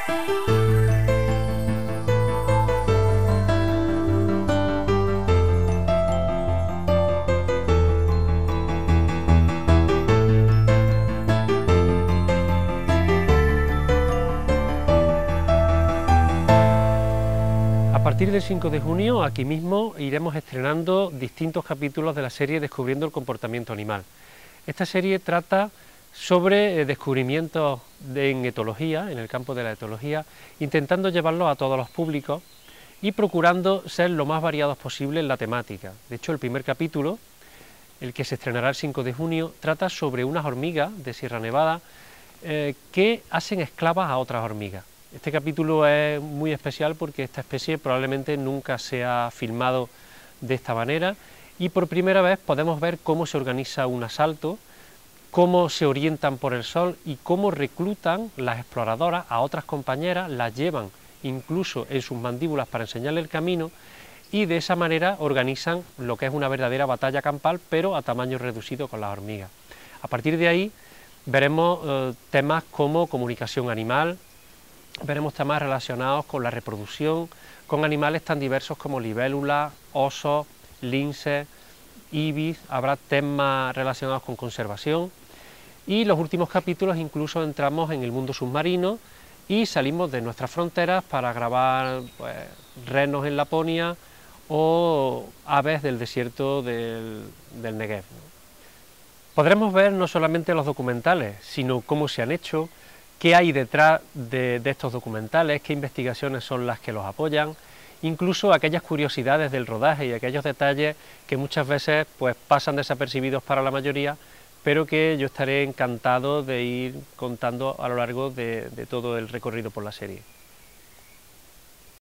A partir del 5 de junio, aquí mismo, iremos estrenando distintos capítulos de la serie Descubriendo el comportamiento animal. Esta serie trata sobre descubrimientos en etología, en el campo de la etología, intentando llevarlos a todos los públicos y procurando ser lo más variados posible en la temática. De hecho, el primer capítulo, el que se estrenará el 5 de junio, trata sobre unas hormigas de Sierra Nevada que hacen esclavas a otras hormigas. Este capítulo es muy especial porque esta especie probablemente nunca se ha filmado de esta manera y por primera vez podemos ver cómo se organiza un asalto, cómo se orientan por el sol y cómo reclutan las exploradoras a otras compañeras, las llevan incluso en sus mandíbulas para enseñarle el camino y de esa manera organizan lo que es una verdadera batalla campal, pero a tamaño reducido con las hormigas. A partir de ahí veremos temas como comunicación animal, veremos temas relacionados con la reproducción, con animales tan diversos como libélulas, osos, linces, ibis, habrá temas relacionados con conservación y los últimos capítulos incluso entramos en el mundo submarino y salimos de nuestras fronteras para grabar renos en Laponia o aves del desierto del Negev. Podremos ver no solamente los documentales, sino cómo se han hecho, qué hay detrás de estos documentales, qué investigaciones son las que los apoyan, incluso aquellas curiosidades del rodaje y aquellos detalles que muchas veces pues, pasan desapercibidos para la mayoría, pero que yo estaré encantado de ir contando a lo largo de todo el recorrido por la serie.